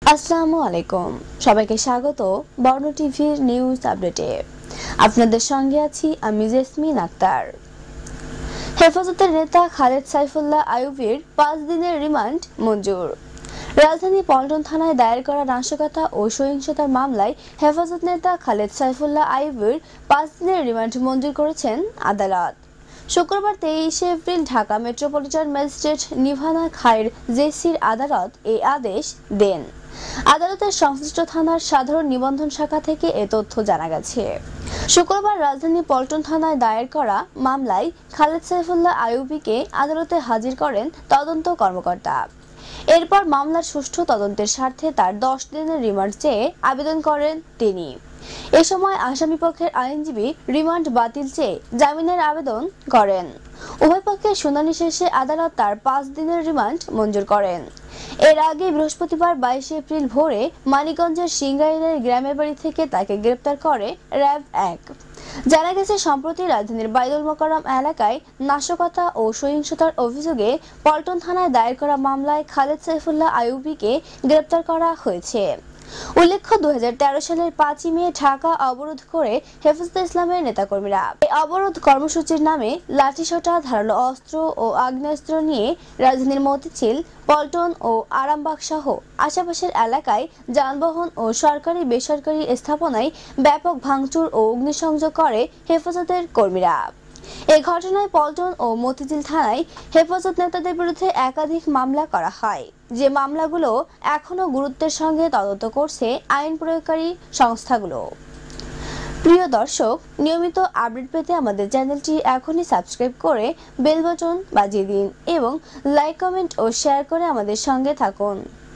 আসসালামু আলাইকুম, সবাইকে স্বাগত বর্ণ টিভির নিউজ আপডেটে। আপনাদের সঙ্গে আছি আমি জেসমিন আক্তার। হেফাজতের নেতা খালেদ সাইফুল্লাহ আইয়ুবির 5 দিনের রিমান্ড মঞ্জুর। রাজধানী পল্টন থানায় দায়ের করা নাশকতা ও সহিংসতার মামলায় হেফাজত নেতা খালেদ সাইফুল্লাহ আইয়ুবির 5 দিনের রিমান্ড মঞ্জুর করেছেন আদালত। শুক্রবার 23 April Dhaka metropolitan magistrate Nivana Khayer জেসির আদালত এই আদেশ দেন। আদালতের সংশ্লিষ্ট থানার সাধারণ নিবন্ধন শাখা থেকে এ তথ্য জানা গেছে। শুক্রবার রাজধানী পল্টন থানায় দায়ের করা মামলায় খালেদ সাইফুল্লাহ আইয়ুবিকে আদালতে হাজির করেন তদন্ত কর্মকর্তা। এরপর মামলার সুষ্ঠু তদন্তের স্বার্থে তার 10 দিনের রিমান্ড চেয়ে আবেদন করেন তিনি। এ সময় আসামিপক্ষের আইনজীবী রিমান্ড বাতিল চেয়ে জামিনের আবেদন করেন। উভয়পক্ষের শুনানি শেষে আদালত তার 5 দিনের রিমান্ড মঞ্জুর করেন। এর আগে বৃহস্পতিবার 22 এপ্রিল ভোরে মানিকগঞ্জের সিংগাইরের গ্রামের বাড়ি থেকে তাকে গ্রেপ্তার করে র্যাব 1। জানা গেছে, সম্প্রতি রাজধানীর বাইদুল মোকাররম এলাকায় নাশকতা ও সহিংসতার অভিযোগে পল্টন থানায় দায়ের করা মামলায় খালেদ সাইফুল্লাহ আইয়ুবিকে গ্রেপ্তার করা হয়েছে। উল্লেখ্য, 2013 সালের 5 মে ঢাকা অবরোধ করে হেফাজতে ইসলামের নেতাকর্মীরা এই অবরোধ কর্মসূচির নামে লাঠিসোঁটা, ধারালো অস্ত্র ও আগ্নেয়াস্ত্র নিয়ে রাজধানীর মতিঝিল, পল্টন ও আরামবাগ সহ আশেপাশের এলাকায় যানবাহন ও সরকারি বেসরকারি স্থাপনায় ব্যাপক ভাঙচুর ও অগ্নিসংযোগ করে হেফাজতের কর্মীরা। এই ঘটনায় পল্টন ও মতিঝিল থানায় হেফাজত নেতাদের বিরুদ্ধে একাধিক মামলা করা হয়, যে মামলাগুলো এখনো গুরুত্বের সঙ্গে তদন্ত করছে আইন প্রয়োগকারী সংস্থাগুলো। প্রিয় দর্শক, নিয়মিত আপডেট পেতে আমাদের চ্যানেলটি এখনই সাবস্ক্রাইব করে বেল বাটন বাজিয়ে দিন এবং লাইক, কমেন্ট ও শেয়ার করে আমাদের সঙ্গে থাকুন।